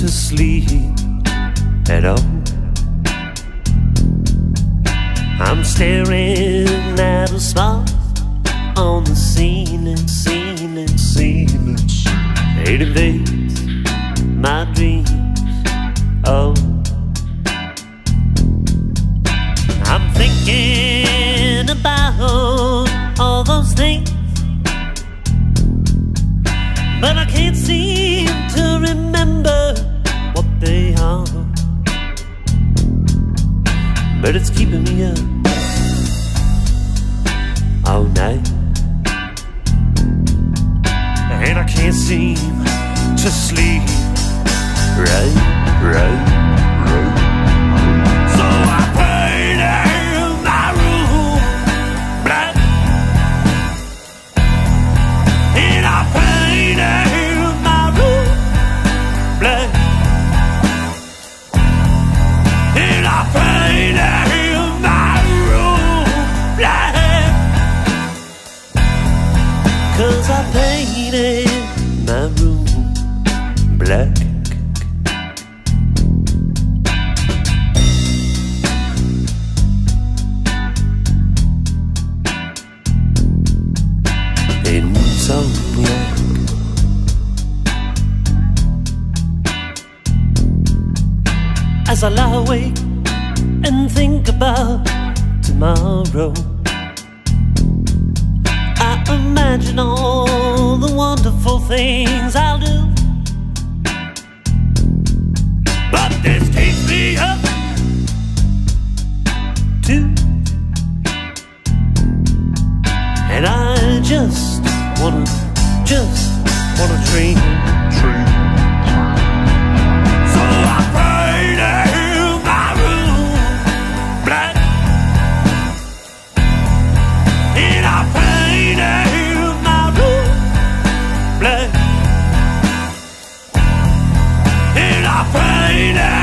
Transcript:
sleep at all. I'm staring at a spot on the ceiling. It invades my dreams. Oh, I'm thinking about all those things, but I can't seem to remember what they are. But it's keeping me up all night, and I can't seem to sleep right. So I painted my room black, and I painted my room black, and I painted my room black, 'cause I painted my room black. Insomniac. As I lie awake and think about tomorrow, I imagine all the wonderful things I'll do. But this keeps me up too, and I just wanna dream. So I painted my room black, and I painted my room black, and I painted